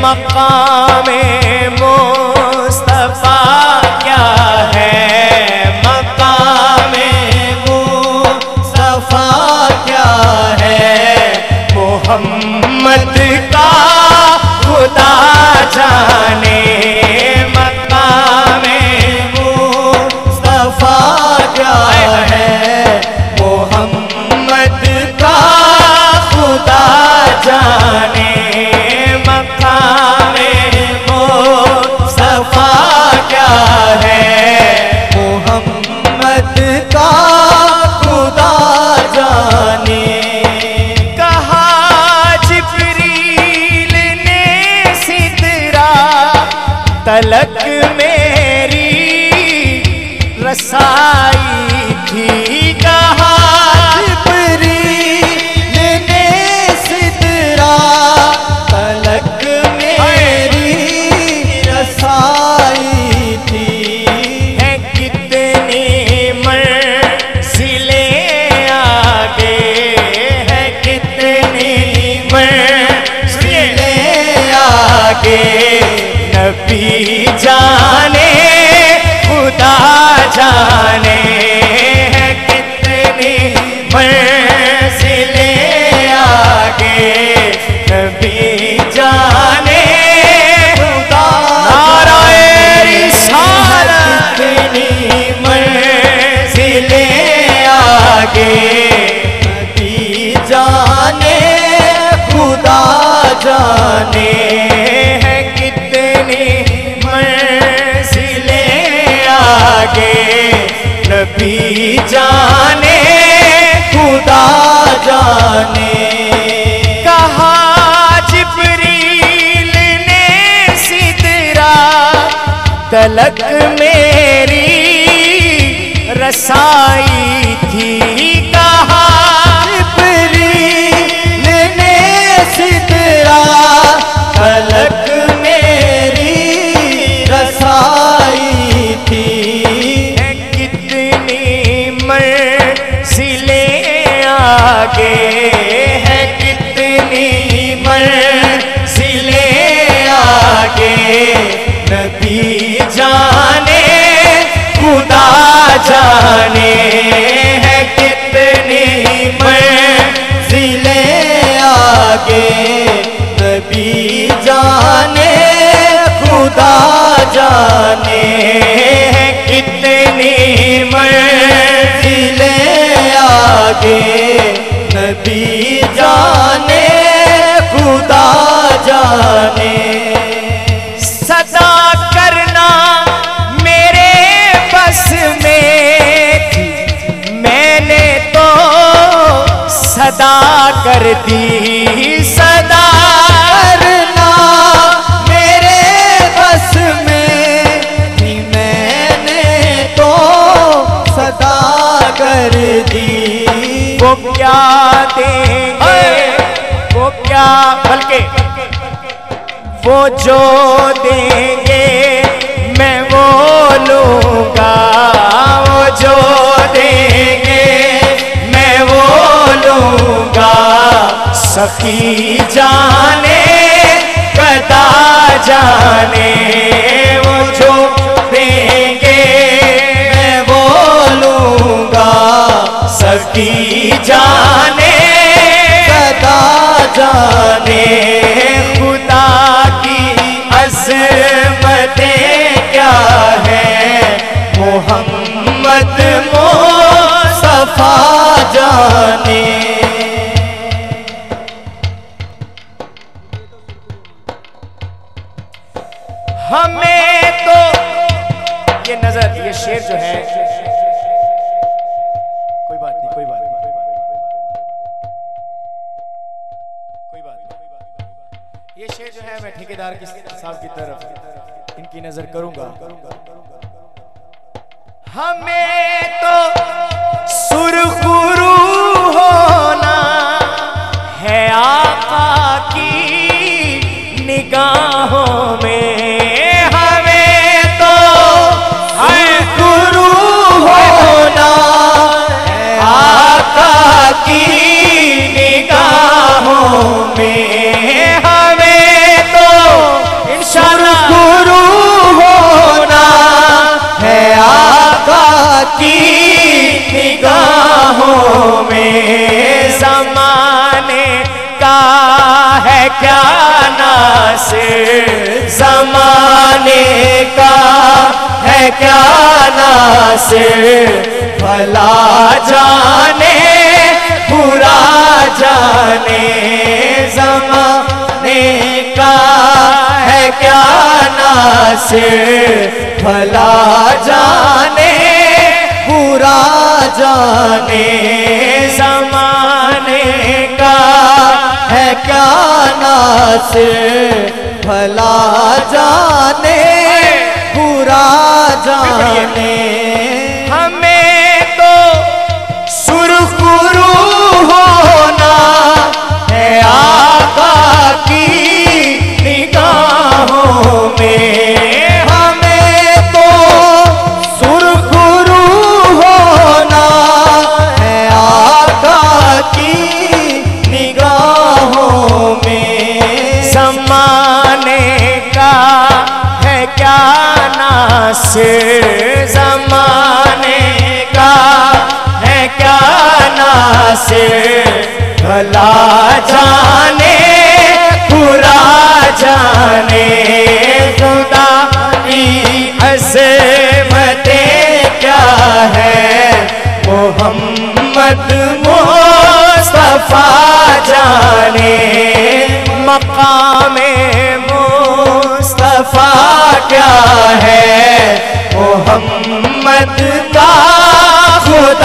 मकामे मुस्तफा क्या है, मकामे मुस्तफा क्या है, मोहम्मद का खुदा जाने, मकामे मुस्तफा क्या है, मोहम्मद का खुदा जाने, मकामे मुस्तफा क्या है, मोहम्मद का खुदा जाने। कहा जिब्रील ने सिदरा तलक मेरी रसाई थी, कहा जिब्रील ने सिदरा तलक मेरी रसाई थी, है कितनी मंजिलें आगे, है कितनी मंजिलें आगे, नबी जाने खुदा जाने, है कितनी मंजिलें आगे, नबी जाने खुदा नाराए रिसालत, कितनी मंजिलें आगे, नबी जाने खुदा जाने, है कितनी मंजिलें आगे, नबी जाने खुदा जाने। कहा जिब्रील ने सिदरा तलक मेरी रसाई थी, कहा जिब्रील ने सिदरा तलक मेरी रसाई थी, है कितनी मंजिलें आगे, है कितनी मंजिलें आगे, नबी जाने खुदा जाने, है कितनी मंजिलें आगे, नबी जाने खुदा जाने, है कितनी मंजिलें आगे, नबी जाने खुदा जाने। सदा करना मेरे बस में थी, मैंने तो सदा कर दी, सदा करना मेरे बस में थी, मैंने तो सदा कर दी, वो क्या देंगे, वो क्या बल्कि वो जो देंगे मैं वो लूँगा, वो जो देंगे मैं वो लूँगा, सखी जाने गदा जाने, वो जो देंगे मैं वो लूँगा, सखी जाने गदा जाने, खुदा की अज़मतें क्या है, मोहम्मद मुस्तफा जाने। हमें तो ये नजर, ये शेर जो है, कोई बात नहीं, कोई बात नहीं, कोई बात नहीं, ये शेर जो है मैं ठेकेदार की साहब की तरफ इनकी नजर करूंगा। हमें तो सुरखुरू होना है आका की निगाहों में, हमें तो सुरखुरू होना है आका की निगाहों में, हमें तो नासिर ज़माने का है क्या नासिर, भला जाने बुरा जाने ज़माने का है क्या नासिर, भला जाने बुरा जाने ज़माने का है क्या नासिर, भला जाने बुरा जाने। हमें तो सुरखुरू होना है आका की निगाहों में, हमें तो सुरखुरू होना है आका की निगाहों में। ज़माने का है क्या नासिर, ज़माने का है क्या नासिर, भला जाने बुरा जाने खुदा की अज़मतें क्या है, मोहम्मद मुस्तफ़ा जाने मक़ामे मुस्तफ़ा क्या है, मोहम्मद का खुदा